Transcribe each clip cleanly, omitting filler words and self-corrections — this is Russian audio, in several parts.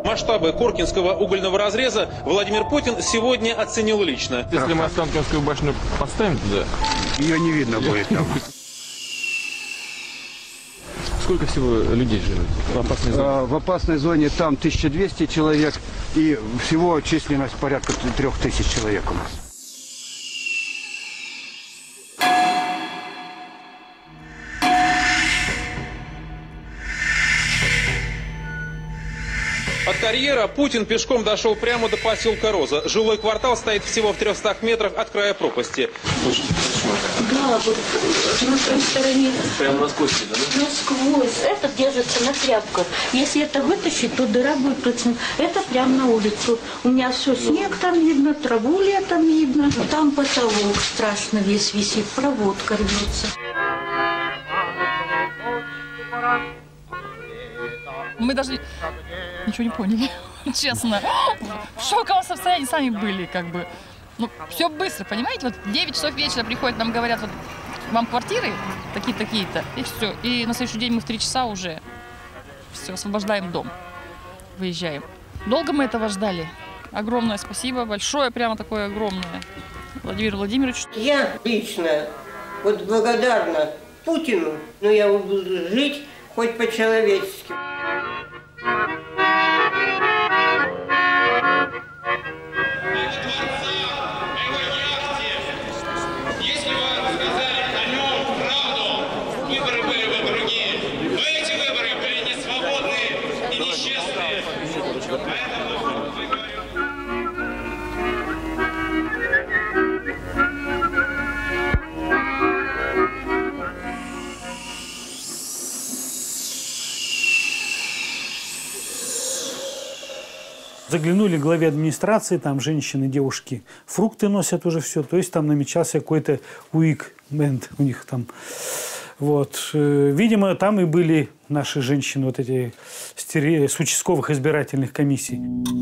Масштабы Коркинского угольного разреза Владимир Путин сегодня оценил лично. Если мы Останкинскую башню поставим туда, ее не видно будет там. сколько всего людей живет в опасной зоне? В опасной зоне там 1200 человек, и всего численность порядка 3000 человек у нас. От карьера Путин пешком дошел прямо до поселка Роза. Жилой квартал стоит всего в 300 метрах от края пропасти. Да, вот на той стороне. Прямо насквозь, да? Насквозь. Это держится на тряпках. Если это вытащить, то дыра будет точно. Это прямо на улицу. У меня все, снег там видно, траву летом видно. Там потолок страшно весь висит, проводка рвется. Мы даже ничего не поняли, честно. В шоковом состоянии сами были, как бы. Ну, все быстро, понимаете? Вот 9 часов вечера приходят, нам говорят, вот вам квартиры такие-то, и все. И на следующий день мы в 3 часа уже все, освобождаем дом, выезжаем. Долго мы этого ждали. Огромное спасибо, большое, прямо такое огромное Владимиру Владимировичу. Я лично вот благодарна Путину, но я буду жить хоть по-человечески. Заглянули к главе администрации, там женщины, девушки фрукты носят уже все, то есть там намечался какой-то уикенд у них там. Вот. Видимо, там и были наши женщины, вот эти с участковых избирательных комиссий.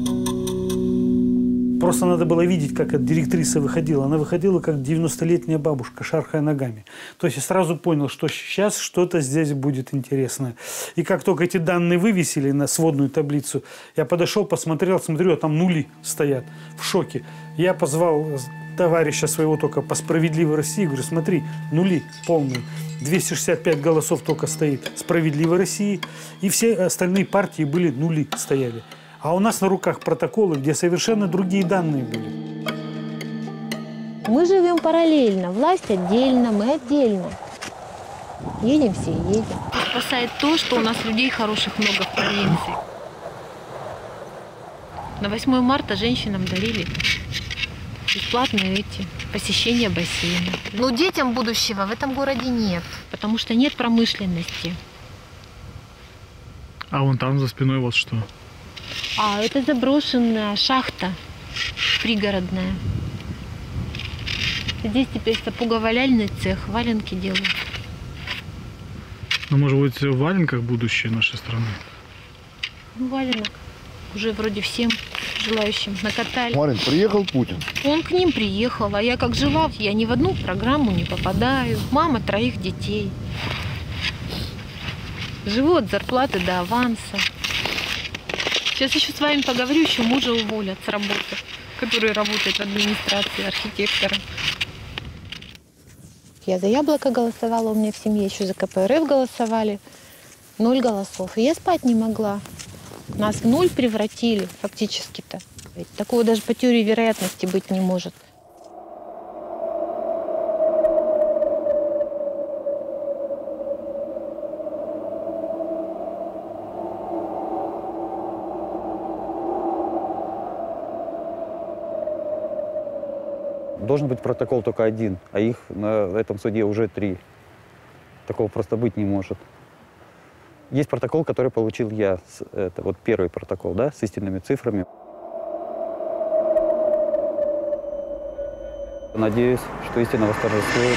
Просто надо было видеть, как эта директриса выходила. Она выходила, как 90-летняя бабушка, шаркая ногами. То есть я сразу понял, что сейчас что-то здесь будет интересное. И как только эти данные вывесили на сводную таблицу, я подошел, посмотрел, смотрю, а там нули стоят, в шоке. Я позвал товарища своего только по «Справедливой России», говорю, смотри, нули полные. 265 голосов только стоит «Справедливой России», и все остальные партии были нули, стояли. А у нас на руках протоколы, где совершенно другие данные были. Мы живем параллельно. Власть отдельно, мы отдельно. Едем все, едем. Спасает то, что у нас людей хороших много в провинции. На 8 марта женщинам дарили бесплатные посещения бассейна. Но детям будущего в этом городе нет. Потому что нет промышленности. А вон там за спиной вот что? А это заброшенная шахта пригородная. Здесь теперь сапоговаляльный цех, валенки делают. Ну, может быть, в валенках будущее нашей страны? Ну, валенок уже вроде всем желающим накатали. Марин, приехал Путин. Он к ним приехал, а я как жила, я ни в одну программу не попадаю. Мама 3 детей. Живу от зарплаты до аванса. Сейчас еще с вами поговорю, еще мужа уволят с работы, который работает в администрации архитектора. Я за Яблоко голосовала, у меня в семье еще за КПРФ голосовали. 0 голосов. И я спать не могла. Нас в 0 превратили фактически-то. Такого даже по теории вероятности быть не может. Должен быть протокол только 1, а их на этом суде уже 3. Такого просто быть не может. Есть протокол, который получил я. Это вот первый протокол, да, с истинными цифрами. Надеюсь, что истина восторжествует.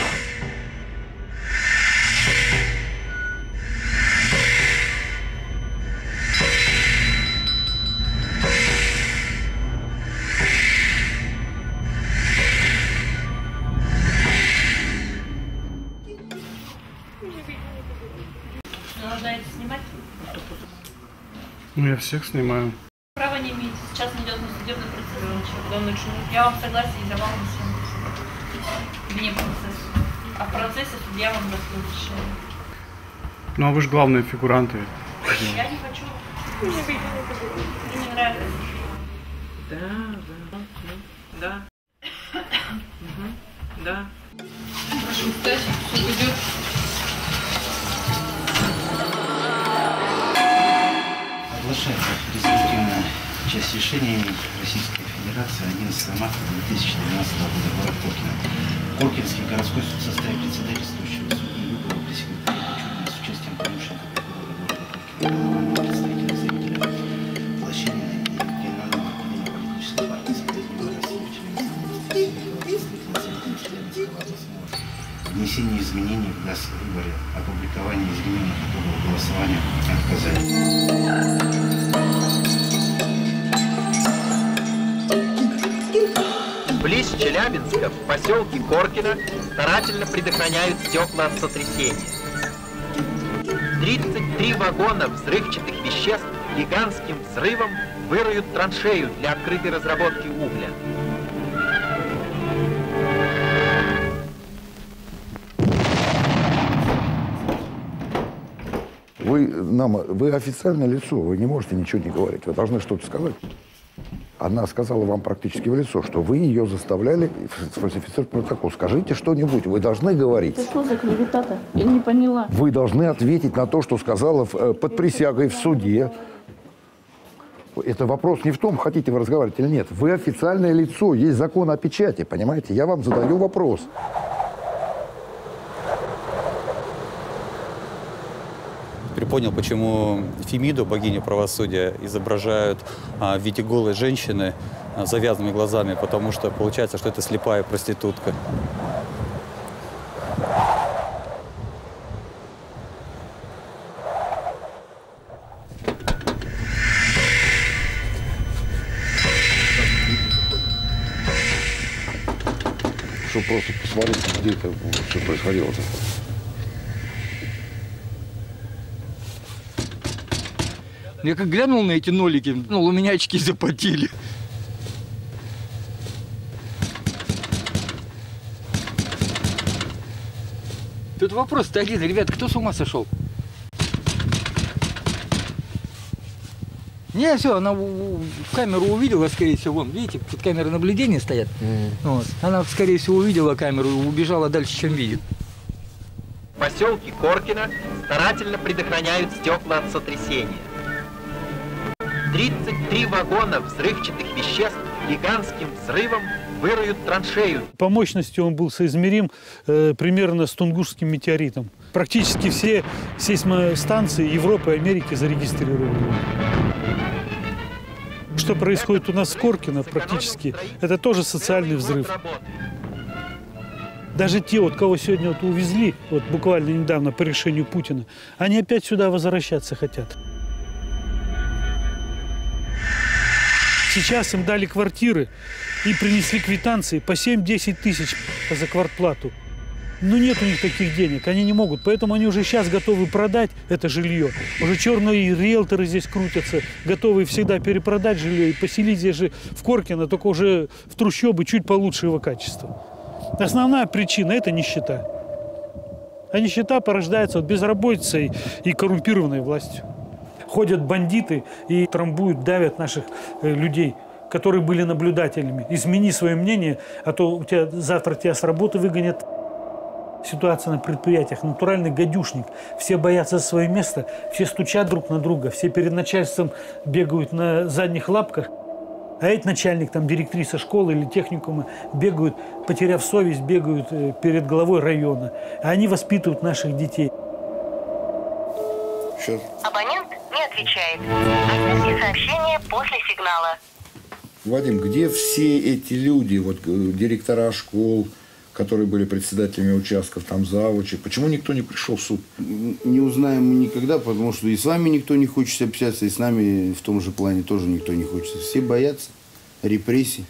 Ну, я всех снимаю. имеете. Сейчас идет на судебный процесс. Я вам согласие давала на всем. Вне процесса. А в процессе судья вам даст разрешение. Ну а вы же главные фигуранты. Я не хочу. Мне не нравится. Да. Да. Прошу встать, суд идет. Оглашается презумптивная часть решения Российской Федерации 11 марта 2012 года, город Коркино. Коркинский городской суд составит председательствующего судьи Югова пресс-секретаря Чудина с участием помощника прокурора города Коркино, представителя заявителя Лощинина и Криминального отделения политической партии «Соединенной России», члена представителя Совета Национальной областного. Внесение изменений в выборе, опубликование изменений итогов голосования отказать. Близ Челябинска, в поселке Коркино, старательно предохраняют стекла от сотрясения. 33 вагона взрывчатых веществ гигантским взрывом выроют траншею для открытой разработки угля. Вы официальное лицо, вы не можете ничего не говорить, вы должны что-то сказать. Она сказала вам практически в лицо, что вы ее заставляли сфальсифицировать протокол. Скажите что-нибудь, вы должны говорить. Это что за клевета-то? Я не поняла. Вы должны ответить на то, что сказала под присягой в суде. Это вопрос не в том, хотите вы разговаривать или нет. Вы официальное лицо, есть закон о печати, понимаете? Я вам задаю вопрос. Теперь понял, почему Фемиду, богиню правосудия, изображают в виде голой женщины с завязанными глазами, потому что получается, что это слепая проститутка. Чтобы просто посмотреть, где это все происходило-то. Я как глянул на эти нолики, ну, у меня очки запотели. Тут вопрос-то один, ребят, кто с ума сошел? Не, все, она в камеру увидела, скорее всего, вон, видите, тут камеры наблюдения стоят. Вот. Она, скорее всего, увидела камеру и убежала дальше, чем видит. В поселке Коркино старательно предохраняют стекла от сотрясения. 33 вагона взрывчатых веществ гигантским взрывом выроют траншею. По мощности он был соизмерим примерно с Тунгусским метеоритом. Практически все сейсмостанции Европы и Америки зарегистрировали. Что происходит у нас в Коркино практически, это тоже социальный взрыв. Даже те, вот, кого сегодня вот увезли, вот буквально недавно по решению Путина, они опять сюда возвращаться хотят. Сейчас им дали квартиры и принесли квитанции по 7-10 тысяч за квартплату. Но нет у них таких денег, они не могут. Поэтому они уже сейчас готовы продать это жилье. Уже черные риэлторы здесь крутятся, готовы всегда перепродать жилье и поселить здесь же в Коркино, только уже в трущобы чуть получше его качества. Основная причина – это нищета. А нищета порождается от безработицей и коррумпированной властью. Ходят бандиты и трамбуют, давят наших людей, которые были наблюдателями. Измени свое мнение, а то завтра тебя с работы выгонят. Ситуация на предприятиях, натуральный гадюшник. Все боятся за свое место, все стучат друг на друга, все перед начальством бегают на задних лапках. А этот начальник, там, директриса школы или техникума бегают, потеряв совесть, бегают перед главой района. А они воспитывают наших детей. Сейчас. Абонент не отвечает. Оставьте сообщение после сигнала. Вадим, где все эти люди, вот директора школ, которые были председателями участков, там завучи, почему никто не пришел в суд? Не узнаем мы никогда, потому что и с вами никто не хочет общаться, и с нами в том же плане тоже никто не хочет. Все боятся репрессий.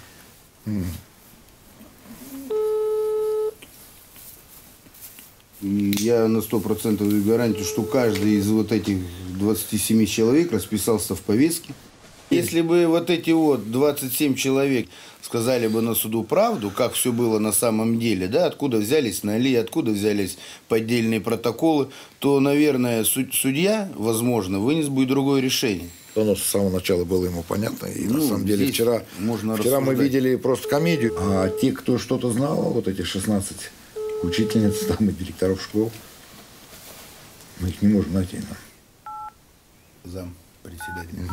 И я на 100% даю гарантию, что каждый из вот этих 27 человек расписался в повестке. Если бы вот эти вот 27 человек сказали бы на суду правду, как все было на самом деле, да, откуда взялись ноли, откуда взялись поддельные протоколы, то, наверное, судья, возможно, вынес бы и другое решение. Оно с самого начала было ему понятно. И на самом деле вчера мы видели просто комедию. А те, кто что-то знал, вот эти 16 учительниц там и директоров школ, мы их не можем найти. Зам председателя.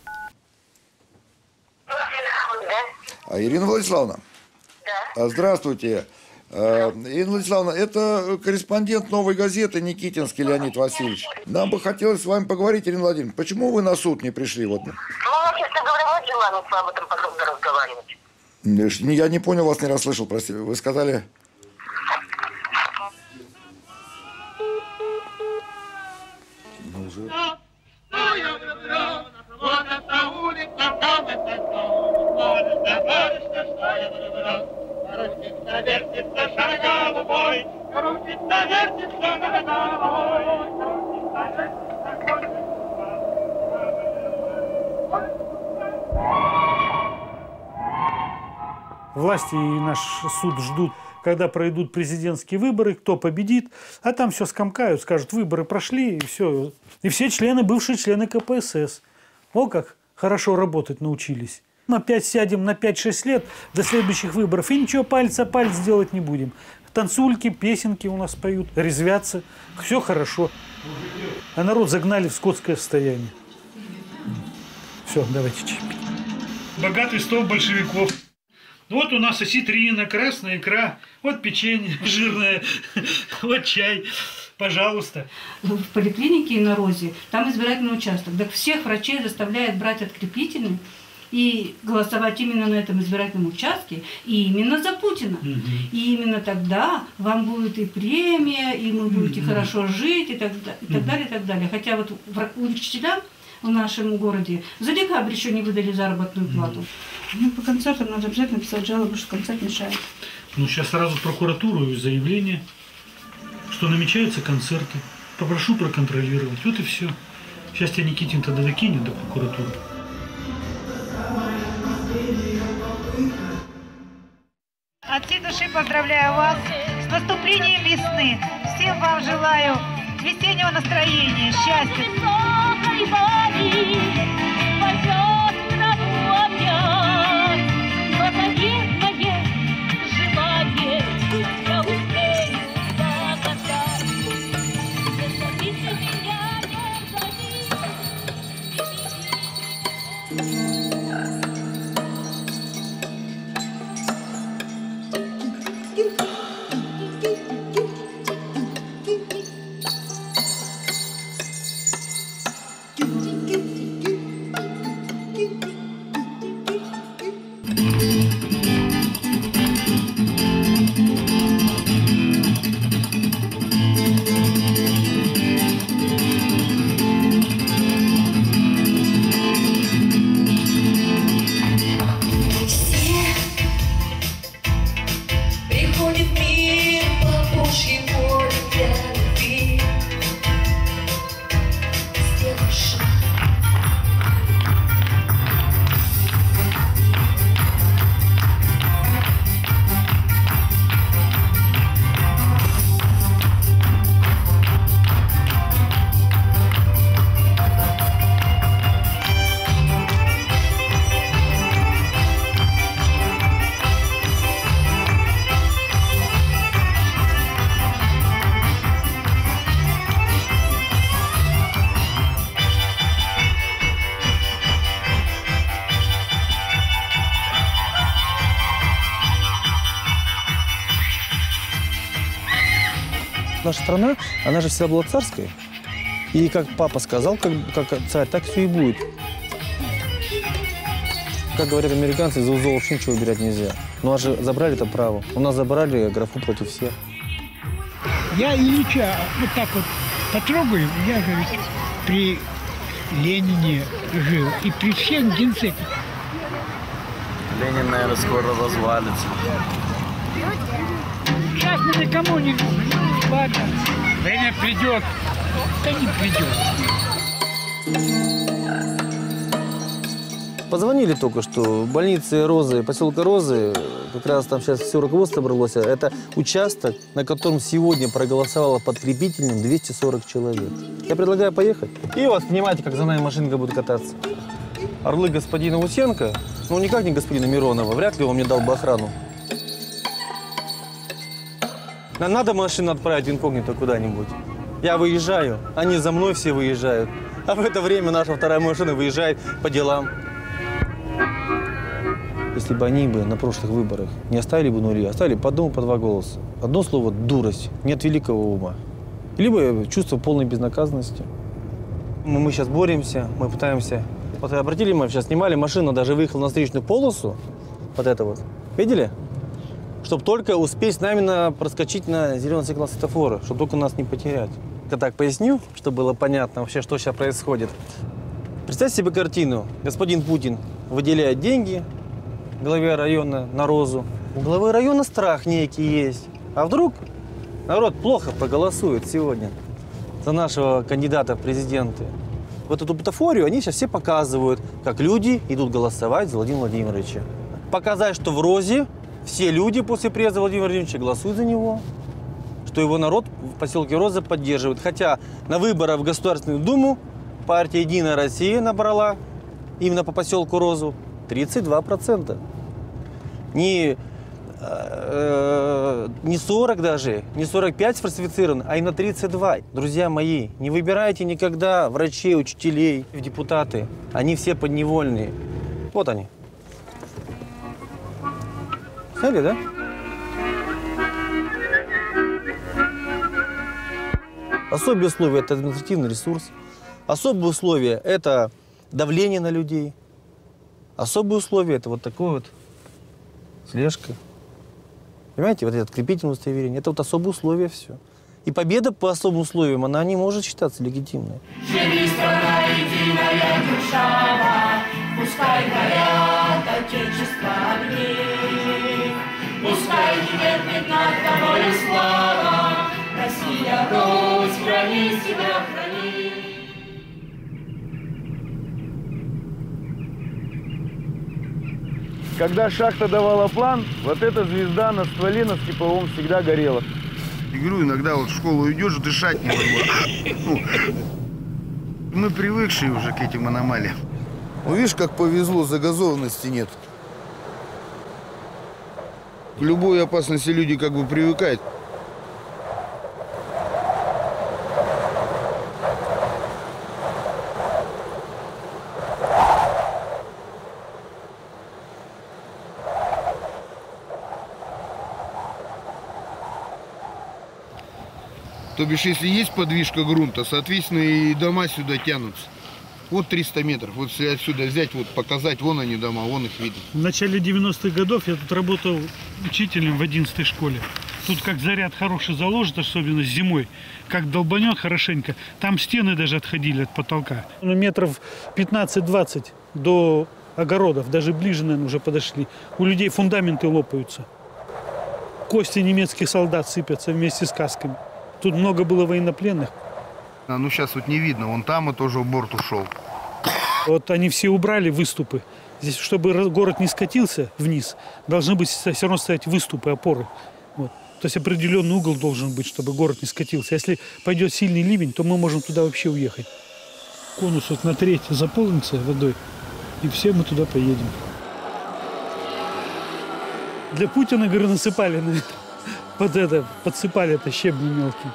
Ирина Владиславовна. Да. Здравствуйте. Ирина Владиславовна, это корреспондент «Новой газеты» Никитинский Леонид Васильевич. Нам бы хотелось с вами поговорить, Ирина Владимировна. Почему вы на суд не пришли? Вот. Ну, честно говоря, нет желания об этом подробно разговаривать. Я не понял, вас не расслышал, простите. Вы сказали... Власти и наш суд ждут, когда пройдут президентские выборы, кто победит, а там все скомкают, скажут, выборы прошли, и все. И все члены, бывшие члены КПСС. О, как хорошо работать научились. Мы опять сядем на 5-6 лет до следующих выборов и ничего палец о палец делать не будем. Танцульки, песенки у нас поют, резвятся, все хорошо. А народ загнали в скотское состояние. Все, давайте чай пить. Богатый стол большевиков. Вот у нас осетрина, красная икра, вот печенье жирное, вот чай. Пожалуйста. В поликлинике на Розе, там избирательный участок. Так всех врачей заставляют брать открепительный и голосовать именно на этом избирательном участке, и именно за Путина. И именно тогда вам будет и премия, и вы будете хорошо жить, и так далее, и так далее. Хотя вот учителям в нашем городе за декабрь еще не выдали заработную плату. Ну, по концертам надо обязательно писать жалобу, что концерт мешает. Ну, сейчас сразу в прокуратуру и заявление, что намечаются концерты. Попрошу проконтролировать. Вот и все. Сейчас тебя Никитин тогда докинет до прокуратуры. От всей души поздравляю вас с наступлением весны. Всем вам желаю весеннего настроения, счастья. Наша страна, она же всегда была царская. И как папа сказал, как царь, так все и будет. Как говорят американцы, из УЗО вообще ничего убирать нельзя. Ну, а же забрали это право. У нас забрали графу против всех. Я Ильича вот так вот потрогаю, я, говорит, при Ленине жил и при всех генсеках. Ленин, наверное, скоро развалится. Сейчас мы никому не... Ладно, время придет. Да не придет. Позвонили только что. Больницы Розы, поселка Розы, как раз там сейчас все руководство собралось. Это участок, на котором сегодня проголосовало подкрепительным 240 человек. Я предлагаю поехать. И вот, понимаете, как за нами машинка будет кататься. Орлы господина Усенко, ну никак не господина Миронова, вряд ли он мне дал бы охрану. Нам надо машину отправить инкогнито куда-нибудь. Я выезжаю, они за мной все выезжают. А в это время наша вторая машина выезжает по делам. Если бы они бы на прошлых выборах не оставили бы нули, оставили по одному, по два голоса. Одно слово – дурость, нет великого ума. Либо чувство полной безнаказанности. Мы сейчас боремся, мы пытаемся. Вот обратили, мы сейчас снимали, машина даже выехала на встречную полосу. Вот это вот. Видели? Чтобы только успеть с нами проскочить на зеленый сигнал светофора, чтобы только нас не потерять. Я так поясню, чтобы было понятно вообще, что сейчас происходит. Представьте себе картину. Господин Путин выделяет деньги главе района на Розу. У главы района страх некий есть. А вдруг народ плохо проголосует сегодня за нашего кандидата в президенты. Вот эту бутафорию они сейчас все показывают, как люди идут голосовать за Владимира Владимировича. Показать, что в Розе все люди после приезда Владимира Владимировича голосуют за него, что его народ в поселке Роза поддерживает. Хотя на выборах в Государственную Думу партия «Единая Россия» набрала именно по поселку Розу 32%. Не 40 даже, не 45 сфальсифицировано, а именно 32. Друзья мои, не выбирайте никогда врачей, учителей, депутаты. Они все подневольные. Вот они. Смотри, да? Особые условия – это административный ресурс. Особые условия – это давление на людей. Особые условия – это вот такой вот слежка. Понимаете, вот это крепительное удостоверение – это вот особые условия все. И победа по особым условиям, она не может считаться легитимной. Живи, страна единая держава, пускай горят отечества огни, пускай не меркнет над тобой слава, Россия, Русь, храни себя, храни. Когда шахта давала план, вот эта звезда на стволе на степовом всегда горела. Я говорю, иногда вот в школу идешь, дышать невозможно. Мы привыкшие уже к этим аномалиям. Ну, видишь, как повезло, загазованности нет. К любой опасности люди как бы привыкают. То бишь, если есть подвижка грунта, соответственно, и дома сюда тянутся. Вот 300 метров. Вот если отсюда взять, вот показать, вон они дома, вон их видно. В начале 90-х годов я тут работал учителем в 11-й школе. Тут как заряд хороший заложит, особенно зимой, как долбанет хорошенько, там стены даже отходили от потолка. Ну, метров 15-20 до огородов, даже ближе, наверное, уже подошли. У людей фундаменты лопаются. Кости немецких солдат сыпятся вместе с касками. Тут много было военнопленных. Ну, сейчас вот не видно, вон там и тоже в борт ушел. Вот они все убрали выступы. Здесь, чтобы город не скатился вниз, должны быть все равно стоять выступы, опоры. Вот. То есть определенный угол должен быть, чтобы город не скатился. Если пойдет сильный ливень, то мы можем туда вообще уехать. Конус вот на треть заполнится водой, и все мы туда поедем. Для Путина, говорю, насыпали на это. Вот это, подсыпали это щебни мелкие.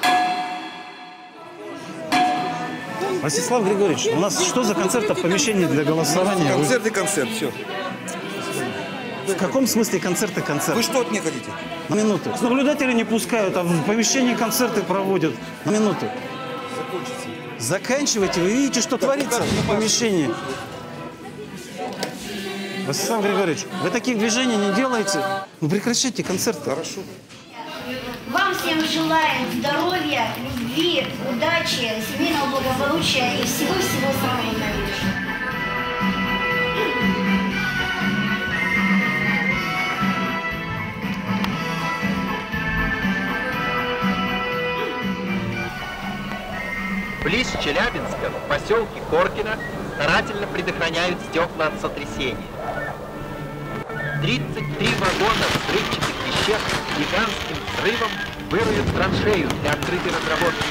Ростислав Григорьевич, у нас что за концерт в помещении для голосования? Концерт и концерт, все. В каком смысле концерт и концерт? Вы что от меня хотите? На минуту. Наблюдатели не пускают, а в помещении концерты проводят. На минуту. Закончится. Заканчивайте, вы видите, что творится в помещении. Ростислав Григорьевич, вы таких движений не делаете? Ну прекращайте концерт. Хорошо. Вам всем желаем здоровья, любви, удачи, семейного благополучия и всего-всего самого наилучшего. Близ Челябинска, в поселке Коркино, старательно предохраняют стекла от сотрясения. 33 вагона взрывчатых веществ с гигантским взрывом выроют траншею для открытой разработки.